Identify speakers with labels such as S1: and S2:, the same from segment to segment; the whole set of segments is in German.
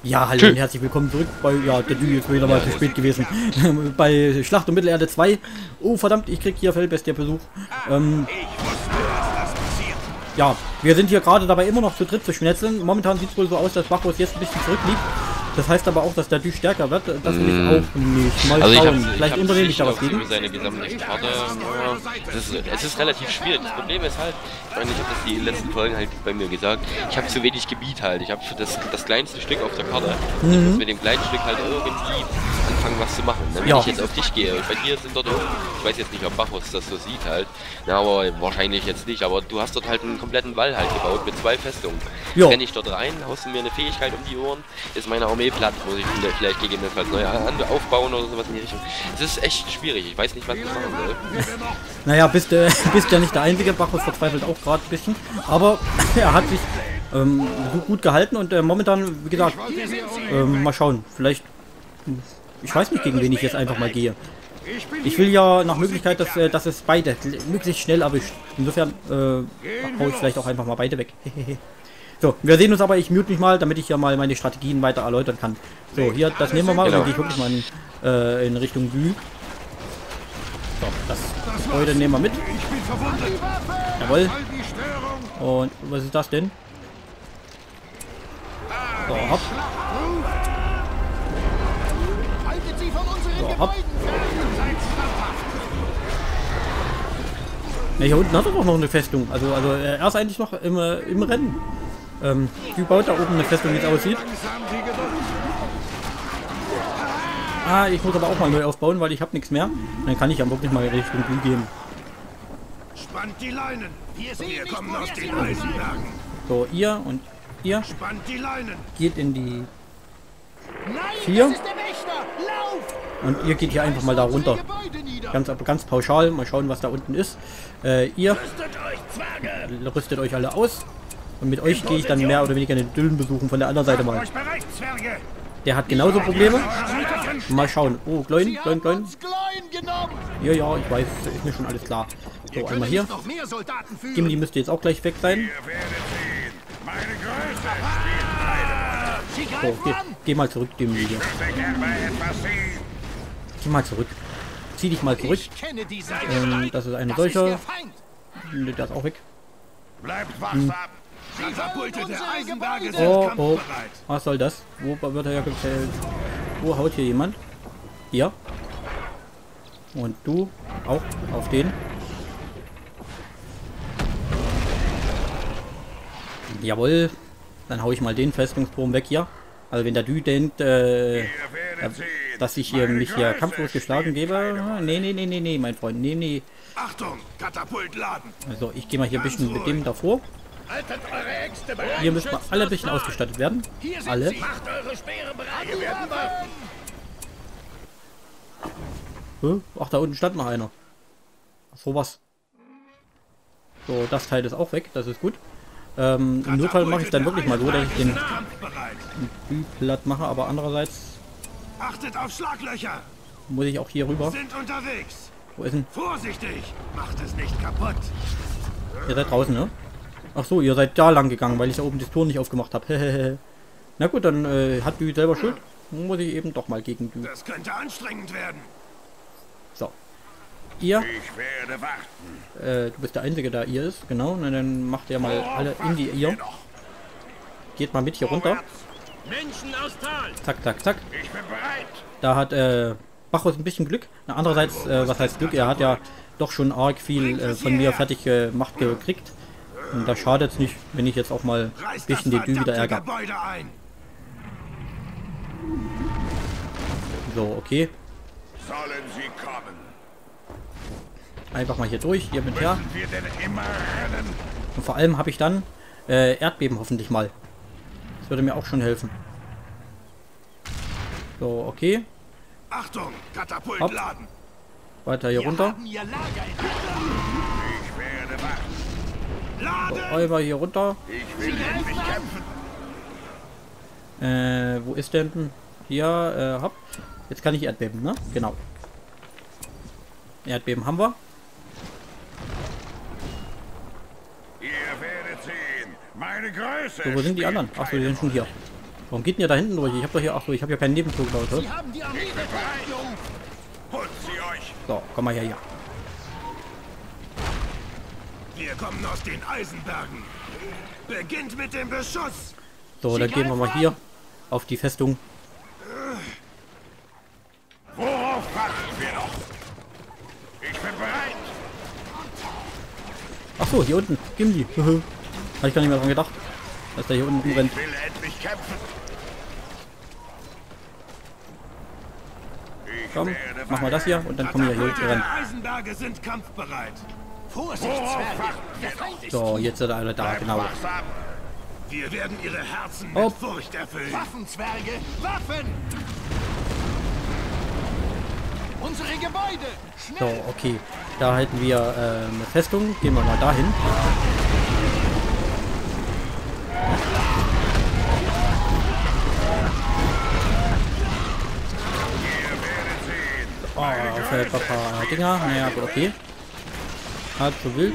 S1: Ja, hallo und herzlich willkommen zurück bei, ja, der Dü ist wieder mal zu spät gewesen, bei Schlacht um Mittelerde 2. Oh verdammt, ich krieg hier Fellbestie Besuch. Ja, wir sind hier gerade dabei immer noch zu dritt zu schnetzeln. Momentan sieht es wohl so aus, dass Bacchus jetzt ein bisschen zurückliegt. Das heißt aber auch, dass der Dü stärker wird. Das will ich auch nicht. Mal schauen. Vielleicht unternehme ich da was gegen.
S2: Seine gesamte Karte. Es ist relativ schwierig. Das Problem ist halt, ich meine, ich habe das die letzten Folgen halt bei mir gesagt, ich habe zu wenig Gebiet halt. Ich habe für das kleinste Stück auf der Karte. Ich muss mit dem kleinen Stück halt irgendwie anfangen, was zu machen. Wenn ich jetzt auf dich gehe, bei dir sind dort oben, ich weiß jetzt nicht, ob Bacchus das so sieht halt, na, aber wahrscheinlich jetzt nicht, aber du hast dort halt einen kompletten Wall halt gebaut mit 2 Festungen. Renne ich dort rein, haust du mir eine Fähigkeit um die Ohren, ist meine Armee platt, muss ich vielleicht gegebenenfalls neu aufbauen oder sowas in die Richtung. Es ist echt schwierig, ich weiß nicht, was ich machen soll.
S1: Naja, bist ja nicht der Einzige, Bacchus verzweifelt auch gerade ein bisschen, aber er hat sich so gut gehalten und momentan, wie gesagt, mal schauen, vielleicht, ich weiß nicht, gegen wen ich jetzt einfach mal gehe. Ich will ja nach Möglichkeit, dass es beide möglichst schnell erwischt. Insofern hau ich vielleicht auch einfach mal beide weg. So, wir sehen uns aber, ich mute mich mal, damit ich ja mal meine Strategien weiter erläutern kann. So, hier, das nehmen wir mal, und dann gehe ich wirklich mal in Richtung Bü. So, das Gebäude nehmen wir mit. Jawohl. Und was ist das denn? So, hopp. So, hopp. Ne, hier unten hat er doch noch eine Festung. Also er ist eigentlich noch im Rennen. Die baut da oben eine Festung, wie es aussieht. Ah, ich muss aber auch mal neu aufbauen, weil ich habe nichts mehr. Dann kann ich ja wirklich mal Richtung Bü gehen.
S3: Spannt die Leinen. Wir kommen aus den Eisenbergen.
S1: So, ihr und ihr.
S3: Spannt die Leinen.
S1: Geht in die 4. Und ihr geht hier einfach mal da runter. Ganz pauschal. Mal schauen, was da unten ist. Ihr rüstet euch alle aus. Und mit euch gehe ich dann mehr oder weniger den Düllen besuchen von der anderen Seite mal. Der hat genauso Probleme. Mal schauen. Oh, Gloin. Ja, ja, ich weiß. Ist mir schon alles klar. So, einmal hier. Gimli müsste jetzt auch gleich weg sein. So, geh mal zurück, Gimli. Geh mal zurück. Zieh dich mal zurück. Das ist eine solche. Der ist auch weg. Oh. Was soll das? Wo wird er ja gefällt? Wo haut hier jemand? Hier. Und du auch auf den. Jawohl. Dann hau ich mal den Festungsturm weg hier. Also wenn der Dü denkt, dass ich mich hier kampflos geschlagen gebe. Nee, mein Freund. Nee.
S3: Achtung, Katapult laden.
S1: Also ich gehe mal hier ein bisschen mit dem davor. Hier müssen wir alle ein bisschen ausgestattet werden. Alle. Ach, da unten stand noch einer. So was. So, das Teil ist auch weg. Das ist gut. Im Notfall mache ich dann wirklich mal so, dass ich den Bü platt mache. Aber andererseits
S3: achtet auf Schlaglöcher.
S1: Muss ich auch hier rüber.
S3: Sind unterwegs.
S1: Wo ist denn?
S3: Vorsichtig. Macht es nicht kaputt.
S1: Ihr seid draußen, ne? Ach so, ihr seid da lang gegangen, weil ich da oben das Tor nicht aufgemacht habe. Na gut, dann hat Dü selber Schuld. Muss ich eben doch mal gegen Dü.
S3: Das könnte anstrengend werden.
S1: So. Ihr.
S3: Ich werde warten.
S1: Du bist der Einzige, der ihr ist. Genau. Na, dann macht ihr mal alle in die ihr. Geht mal mit hier runter. Zack.
S3: Ich bin bereit.
S1: Da hat Bacchus ein bisschen Glück. Na, andererseits, was heißt Glück? Er hat ja doch schon arg viel von mir fertig gemacht gekriegt. Und da schadet es nicht, wenn ich jetzt auch mal ein bisschen den Dü wieder ärgere. So, okay.
S3: Sollen sie kommen?
S1: Einfach mal hier durch, hier mit her. Und vor allem habe ich dann Erdbeben hoffentlich mal. Das würde mir auch schon helfen. So, okay.
S3: Achtung, Katapult laden.
S1: Weiter hier runter.
S3: Ich werde warten.
S1: So, Räuber hier runter.
S3: Ich will endlich kämpfen.
S1: Wo ist denn? Hier, hopp. Jetzt kann ich Erdbeben, ne? Genau. Erdbeben haben wir.
S3: Ihr werdet sehen. Meine Größe.
S1: So, wo sind die anderen? Achso, die sind schon hier. Warum geht denn ihr da hinten durch? Ich habe doch hier... Achso, ich habe ja keinen Nebenflug gebaut, oder?
S3: Sie haben die Armee befreit, Jungs. Holt sie euch.
S1: So, komm mal her, ja.
S3: Wir kommen aus den Eisenbergen. Beginnt mit dem Beschuss.
S1: So, dann gehen wir mal hier auf die Festung.
S3: Worauf warten wir noch? Ich bin bereit.
S1: Achso, hier unten. Gimli. Habe ich gar nicht mehr dran gedacht, dass der hier unten rumrennt.
S3: Ich will endlich kämpfen. Ich
S1: Komm,
S3: werde
S1: mach mal das hier und dann kommen wir hier
S3: Katapulte
S1: ran.
S3: der Eisenberge sind kampfbereit. Vorsicht,
S4: Worauf
S3: Zwerge.
S4: warten wir
S3: Der Feind ist
S1: So, jetzt ist er alle da, genau.
S4: wachsam.
S3: Wir werden ihre Herzen
S1: Hopp.
S3: mit Furcht erfüllen. Waffen, Zwerge! Waffen! Unsere Gebäude!
S1: So, okay. Da halten wir eine Festung. Gehen wir mal dahin. Oh, fällt ein paar Dinger. Naja, aber okay. Halb so wild.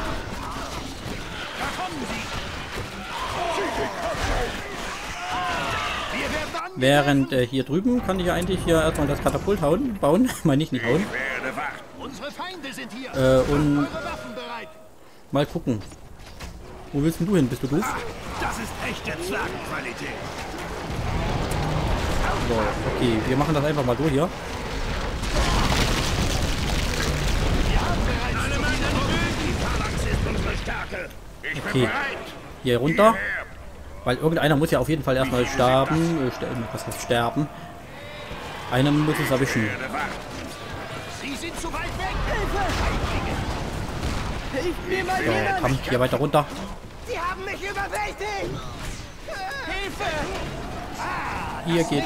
S1: Während hier drüben kann ich ja eigentlich hier erstmal das Katapult bauen. Meine ich nicht hauen.
S4: Werde wach.
S3: Unsere Feinde sind hier!
S1: Und
S3: Eure Waffen bereit!
S1: mal gucken. Wo willst denn du hin? Bist du doof?
S3: Das ist echte Zwergenqualität!
S1: So, okay. Wir machen das einfach mal so hier.
S3: Alle Mann erhöht! Die Phalanx ist unsere Stärke!
S4: Ich bin
S1: Okay.
S4: bereit.
S1: Hier runter.
S4: Her.
S1: Weil irgendeiner muss ja auf jeden Fall erstmal sterben. Was heißt sterben? Einer muss es erwischen.
S4: Werde wach.
S3: Sie sind zu weit weg! Hilfe! Hilft mir mal
S1: So, komm, hier weiter runter.
S3: Sie haben mich überwältigt! Hilfe!
S1: Hier geht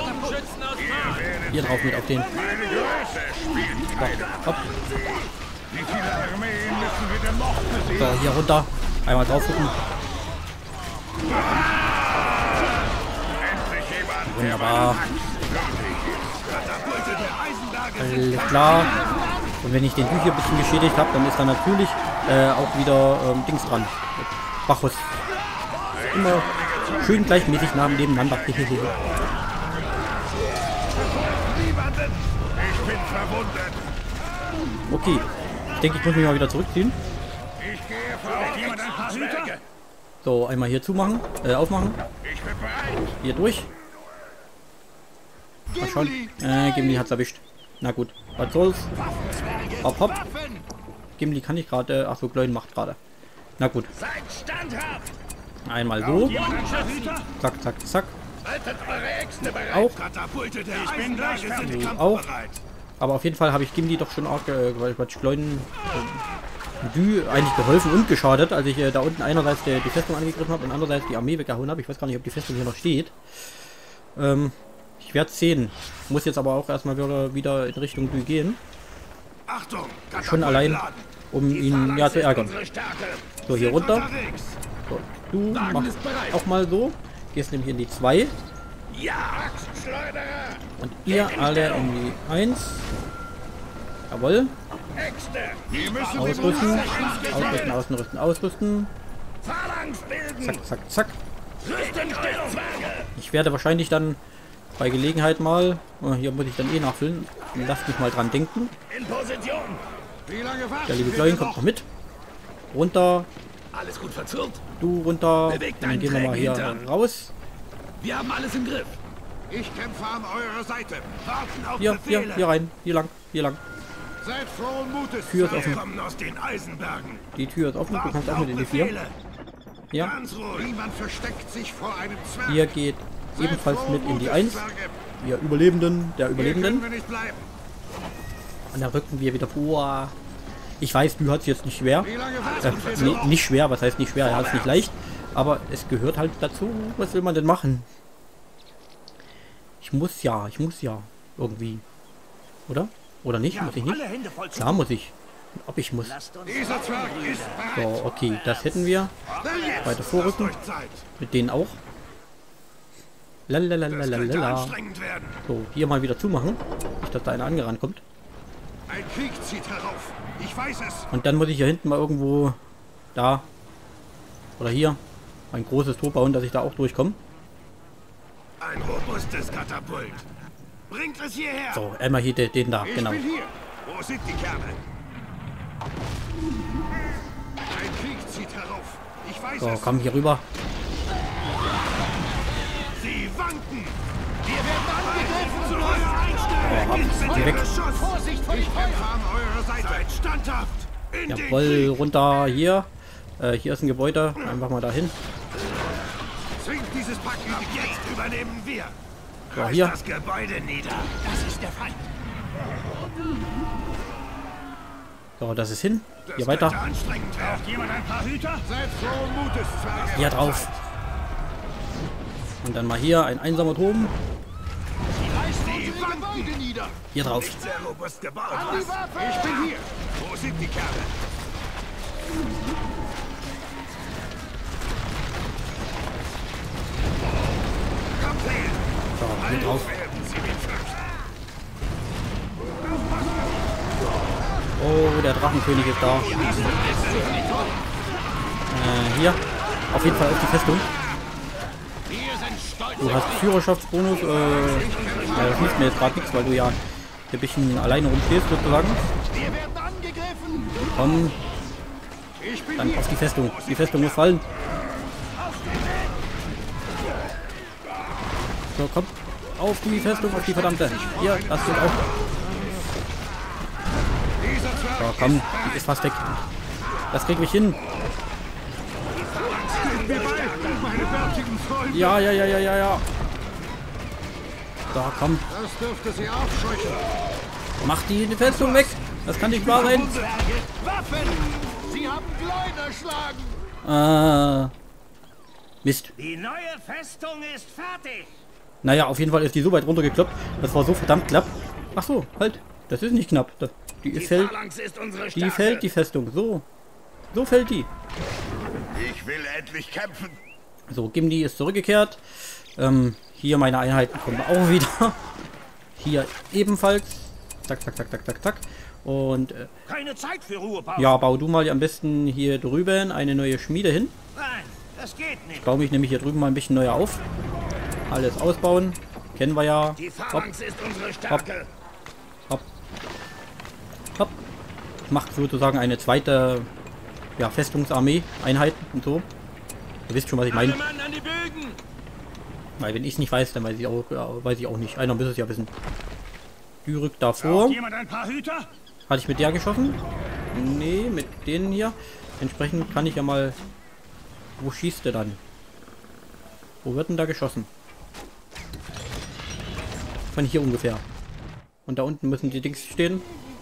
S1: hier drauf mit auf den.
S4: Meine Größe spielt keine Rolle.
S1: Hopp.
S4: Wie viele Armeen müssen wir denn noch besiegen?
S1: So, hier runter. Einmal drauf gucken.
S4: Endlich jemand,
S1: Wunderbar.
S3: Katapulte der Eisenberge sind
S1: Alles klar. Und wenn ich den hier ein bisschen geschädigt habe, dann ist da natürlich auch wieder Dings dran. Bacchus. Immer schön gleichmäßig nebeneinander.
S3: niemanden!
S4: Ich bin verwundet.
S1: Okay. Ich denke, ich muss mich mal wieder zurückziehen.
S4: Ich gehe voraus. Jemand ein paar Zwerge.
S1: So, einmal hier zumachen, aufmachen.
S4: Ich bin bereit.
S1: Hier durch. Mal schauen. Gimli hat's erwischt. Na gut. Was soll's? Hopp, hopp. Gimli kann ich gerade. Achso, Gleun macht gerade. Na gut.
S3: Seid standhaft!
S1: Einmal so. Zack, zack, zack.
S3: Haltet eure Äxte bereit!
S1: Auch.
S3: Katapulte der Eisenberge sind
S1: Auch.
S3: kampfbereit!
S1: Aber auf jeden Fall habe ich Gimli doch schon auch Gleun eigentlich geholfen und geschadet, als ich da unten einerseits die Festung angegriffen habe und andererseits die Armee weggehauen habe. Ich weiß gar nicht, ob die Festung hier noch steht. Ich werde es sehen. Muss jetzt aber auch erstmal wieder in Richtung Dü gehen.
S3: Achtung!
S1: Schon allein,
S3: Katapultladen.
S1: um
S3: Die
S1: ihn
S3: Phalanx
S1: ja zu
S3: ist
S1: ärgern.
S3: unsere Stärke.
S1: So, hier
S3: Sind
S1: runter.
S3: unterwegs.
S1: So, du machst auch mal so. Gehst nämlich in die 2.
S3: Ja! Axtschleuderer!
S1: Und ihr alle in die 1. Jawohl.
S3: Äxte!
S4: Wir müssen
S1: Ausrüsten. Ausrüsten, ausrüsten, ausrüsten.
S3: Phalanx bilden!
S1: Zack, zack, zack.
S3: Rüstenstellung!
S1: Ich werde wahrscheinlich dann bei Gelegenheit mal, hier muss ich dann eh nachfüllen, lasst mich mal dran denken.
S3: In Position!
S4: Wie lange warten
S1: Der liebe
S4: wir
S1: Gleun
S4: denn
S1: kommt
S4: noch?
S1: noch mit. Runter,
S3: Alles gut verzurrt?
S1: du runter.
S3: Bewegt
S1: Und dann
S3: deinen
S1: gehen wir mal
S3: trägen
S1: hier
S3: Hintern.
S1: raus.
S3: Wir haben alles im Griff!
S4: Ich kämpfe an eurer Seite.
S3: Warten auf
S1: Hier,
S3: Befehle!
S1: hier rein, hier lang, hier lang.
S4: Seid frohen Mutes.
S1: Tür ist
S4: Zwerge.
S1: offen.
S3: Wir kommen aus den Eisenbergen!
S1: Die Tür ist offen, du kannst
S3: Warten
S1: auch
S3: auf
S1: mit in die 4.
S3: Befehle!
S1: Ja,
S3: Ganz ruhig!
S4: Niemand versteckt sich vor einem Zwerg.
S1: ihr geht
S4: Seid
S1: ebenfalls
S4: frohen
S1: mit in die
S4: Mutes,
S1: 1.
S4: Zwerge.
S1: Ihr Überlebenden, der
S4: Hier
S1: Überlebenden.
S4: können wir nicht bleiben.
S1: Und dann rücken wir wieder vor. Ich weiß, du hat es jetzt nicht schwer.
S4: Wie lange warten wir
S1: Nee,
S4: noch?
S1: nicht schwer, was heißt nicht schwer? Er hat es nicht leicht. Aber es gehört halt dazu. Was will man denn machen? Ich muss ja. Irgendwie. Oder? Oder nicht? Muss ich nicht?
S3: Alle Hände voll zu.
S1: Klar muss ich. Ob ich muss.
S4: Dieser Zwerg ist bereit.
S1: So, okay, das hätten wir. Weiter vorrücken.
S3: Lasst euch Zeit!
S1: Mit denen auch.
S3: Das könnte
S1: Lalalala.
S3: anstrengend werden!
S1: So, hier mal wieder zumachen. Nicht, dass da einer angerannt kommt.
S4: Ein Krieg zieht herauf. Ich weiß es.
S1: Und dann muss ich hier hinten mal irgendwo da oder hier ein großes Tor bauen, dass ich da auch durchkomme.
S3: ein robustes Katapult. Bringt es hierher.
S1: So, einmal hier den da, genau.
S4: Ich bin hier. Wo sind die Kerle? Ein Krieg zieht herauf. Ich weiß
S1: So,
S4: es.
S1: komm hier rüber.
S3: Sie wanken.
S4: Wir werden angegriffen.
S3: Zu eurer Einstellung.
S1: sind die weg.
S4: Vorsicht vor die
S3: Ich kämpfe an eurer Seite. Seid standhaft. In den
S1: Jawohl,
S3: Krieg.
S1: runter hier. Hier ist ein Gebäude. Einfach mal dahin.
S3: Zwingt dieses Pack ab. Jetzt übernehmen wir.
S1: So,
S3: Reißt
S1: hier.
S3: das Gebäude nieder. Das ist der Feind.
S1: So, das ist hin.
S3: Das
S1: Hier weiter.
S3: könnte anstrengend werden.
S4: Jemand ein paar Hüter? Seid frohen Mutes, Zwerge.
S1: Hier drauf. Und dann mal hier ein einsamer Turm.
S3: Sie wanken.
S4: Nieder.
S1: Hier drauf.
S3: Sehr robust gebaut.
S4: Die Waffe! Ich bin hier. Wo sind die Kerle?
S3: Kommt her.
S1: So, hier drauf.
S3: Werden Sie mich fürchten.
S1: Oh, der Drachenkönig ist da. Hier. Auf jeden Fall auf die Festung. Du hast Führerschaftsbonus. Das hilft mir jetzt gerade nichts, weil du ja ein bisschen alleine rumstehst, sozusagen.
S4: Wir werden angegriffen.
S1: Komm,
S4: Ich bin
S1: dann
S4: hier.
S1: auf die Festung. Die Festung muss fallen. So, komm. Auf die Festung, auf die verdammte. Hier, das geht auch.
S4: Dieser Zwerg
S1: So, komm, die ist fast weg. Das krieg ich hin.
S4: steht mir bei. Meine bärtigen Freunde.
S1: Ja. So, komm.
S4: Das dürfte sie aufscheuchen.
S1: Mach die Festung weg. Das kann nicht wahr sein.
S4: Waffen! Sie haben Klein erschlagen.
S1: Mist.
S3: Die neue Festung ist fertig.
S1: Naja, auf jeden Fall ist die so weit runtergekloppt. Das war so verdammt knapp. Ach so, halt. Das ist nicht knapp. Die fällt,
S3: Phalanx ist unsere
S1: die fällt, die Festung. So. So fällt die.
S3: Ich will endlich kämpfen.
S1: So, Gimli ist zurückgekehrt. Hier meine Einheiten kommen auch wieder. Hier ebenfalls. Zack, zack, zack, zack, zack, zack. Und
S3: Keine Zeit für Ruhepause.
S1: ja, bau du mal am besten hier drüben eine neue Schmiede hin.
S3: Nein, das geht nicht.
S1: Baue mich nämlich hier drüben mal ein bisschen neu auf. Alles ausbauen. Kennen wir ja.
S3: Die
S1: Hopp,
S3: Phalanx ist unsere Stärke.
S1: hopp. Hopp. Ich mache sozusagen eine zweite Festungsarmee, Einheiten und so. Ihr wisst schon, was ich meine.
S3: Mann an die Bögen.
S1: Weil wenn ich es nicht weiß, dann weiß ich auch nicht. Einer muss es ja wissen. Die rückt davor.
S4: Jemand ein paar Hüter?
S1: Hatte ich mit der geschossen? Nee, mit denen hier. Entsprechend kann ich ja mal... Wo schießt der dann? Wo wird denn da geschossen? Von hier ungefähr. Und da unten müssen die Dings stehen.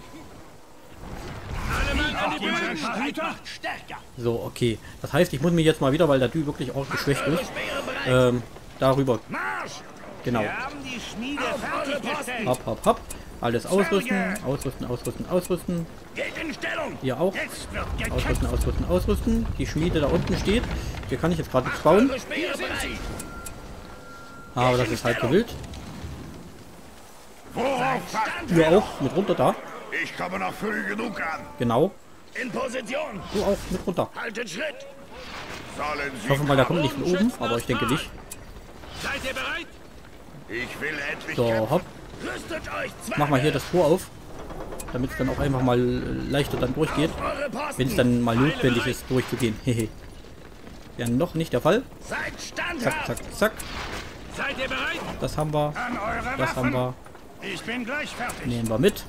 S4: Jemand ein paar Hüter?
S3: Stärker.
S1: So, okay. Das heißt, ich muss mich jetzt mal wieder, weil der Dü wirklich auch geschwächt ist, darüber.
S3: Marsch.
S1: Genau.
S3: Wir haben die Schmiede fertiggestellt.
S1: Hopp, hopp, hopp. Alles ausrüsten, ausrüsten, ausrüsten, ausrüsten.
S3: Geht in Stellung.
S1: Hier auch.
S3: Jetzt wird gekämpft.
S1: Ausrüsten, ausrüsten, ausrüsten. Die Schmiede da unten steht. Hier kann ich jetzt gerade nichts bauen.
S3: Eure Speere bereit.
S1: Aber das ist halt so wild.
S3: Worauf warten
S1: Du auch mit runter da.
S3: Ich komme noch früh genug an.
S1: Genau.
S3: In Position.
S1: Du auch mit runter.
S3: Haltet Schritt. Sollen Sie
S1: Ich hoffe mal, der kommt nicht von oben, aber ich denke nicht.
S3: Seid ihr bereit? Ich will endlich
S1: So, hopp.
S3: Rüstet euch, Zwerge.
S1: Mach mal hier das Tor auf. Damit es dann auch einfach mal leichter dann durchgeht.
S3: Eure Posten.
S1: Wenn es dann mal notwendig ist, durchzugehen. Hehe. Ja, noch nicht der Fall.
S3: Seid
S1: Zack,
S3: standhaft.
S1: zack, zack.
S3: Seid ihr bereit?
S1: Das haben wir.
S4: An eure
S1: Das haben
S4: Waffen!
S1: wir.
S4: Ich bin gleich fertig.
S1: Nehmen wir mit.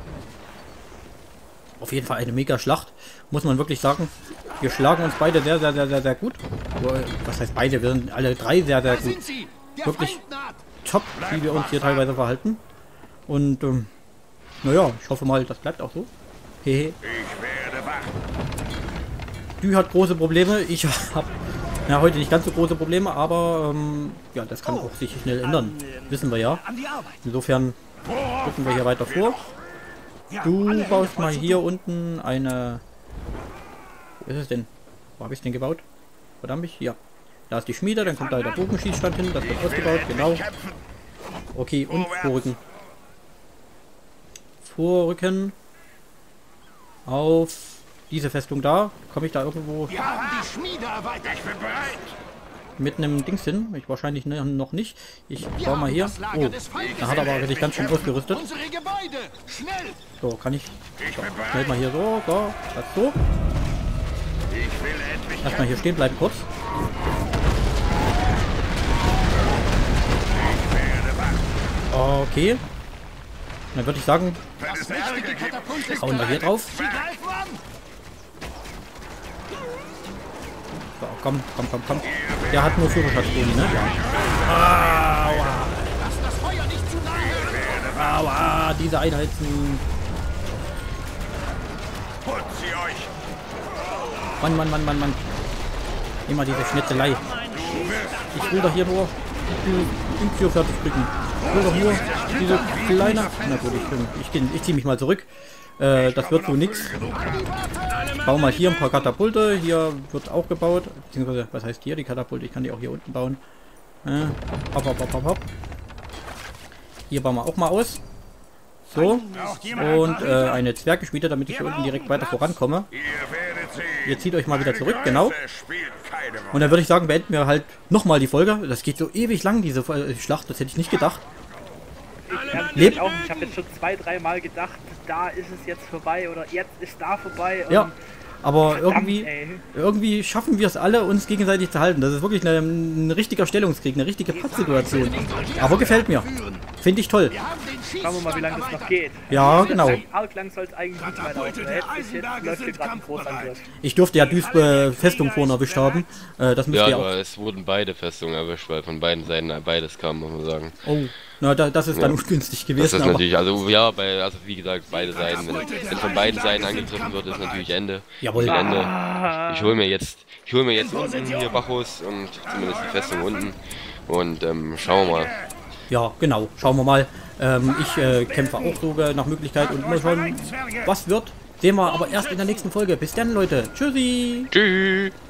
S1: Auf jeden Fall eine mega Schlacht. Muss man wirklich sagen. Wir schlagen uns beide sehr, sehr, sehr, sehr, sehr gut. Was heißt beide? Wir sind alle drei sehr, sehr gut.
S4: Sie! Der
S1: Wirklich
S4: Feind naht!
S1: top, wie wir uns hier teilweise verhalten. Und naja, ich hoffe mal, das bleibt auch so. Hehe.
S3: Ich werde wach.
S1: Dü hat große Probleme. Ich habe heute nicht ganz so große Probleme, aber ja, das kann auch sich schnell ändern. Wissen wir ja.
S3: An die Arbeit.
S1: Insofern drücken wir hier weiter vor. Du baust mal hier unten eine... Wo ist es denn? Wo habe ich es denn gebaut? Verdammt, hier. Da ist die Schmiede, dann kommt da der Bogenschießstand hin, das wird ausgebaut, genau. Okay, und vorrücken. Vorrücken. Auf diese Festung da. Komme ich da irgendwo...
S4: Wir haben die Schmiede erweitert.
S3: Ich bin bereit.
S1: mit einem Dings hin. Ich wahrscheinlich noch nicht. Ich schau mal hier. Oh, da hat er aber sich ganz schön ausgerüstet. So, kann ich schnell mal hier so, das so. Erstmal hier stehen bleiben kurz. Okay. Dann würde ich sagen, hauen wir hier drauf. So, komm. Der hat nur Führerschaftsboni, ne? Ja. Aua, diese Einheiten. Mann. Immer diese Schnetzelei. Ich will doch hier nur den Tür fertig blicken. Ich will doch nur diese kleine... Na gut, ich ziehe mich mal zurück. Das wird so nix. Ich baue mal hier ein paar Katapulte. Hier wird auch gebaut. Beziehungsweise, was heißt hier die Katapulte? Ich kann die auch hier unten bauen. Hopp. Hier bauen wir auch mal aus. So. Und eine Zwerggeschmiede, damit ich hier unten direkt weiter vorankomme. Ihr zieht euch mal wieder zurück, genau. Und dann würde ich sagen, beenden wir halt nochmal die Folge. Das geht so ewig lang, diese Schlacht. Das hätte ich nicht gedacht.
S5: Ich habe jetzt schon 2-3 Mal gedacht, da ist es jetzt vorbei oder jetzt ist da vorbei.
S1: Ja, aber
S5: verdammt,
S1: irgendwie schaffen wir es alle, uns gegenseitig zu halten. Das ist wirklich ein richtiger Stellungskrieg, eine richtige Pattsituation. Aber gefällt mir. Finde ich toll.
S5: Schauen wir mal, wie lange das noch geht.
S1: Ja, genau.
S5: Arg lang soll es eigentlich nicht mehr laufen. Bis jetzt läuft hier gerade ein Großangriff.
S1: Ich durfte ja Duisburg Festung vorhin erwischt haben. Das müsst
S2: Ja,
S1: ihr auch.
S2: aber es wurden beide Festungen erwischt, weil von beiden Seiten beides kam, muss man sagen.
S1: Oh, na, das ist dann ungünstig gewesen.
S2: Das ist natürlich, also ja, also wie gesagt, beide Seiten. Wenn von beiden Seiten angegriffen wird, ist natürlich Ende.
S1: Jawohl.
S2: Ende. Ich hole mir jetzt unten hier Bacchus und zumindest die Festung unten. Und schauen wir mal.
S1: Ja, genau. Schauen wir mal. Ich kämpfe auch sogar nach Möglichkeit und mal schauen, was wird. Sehen wir aber erst in der nächsten Folge. Bis dann, Leute. Tschüssi.
S2: Tschüss.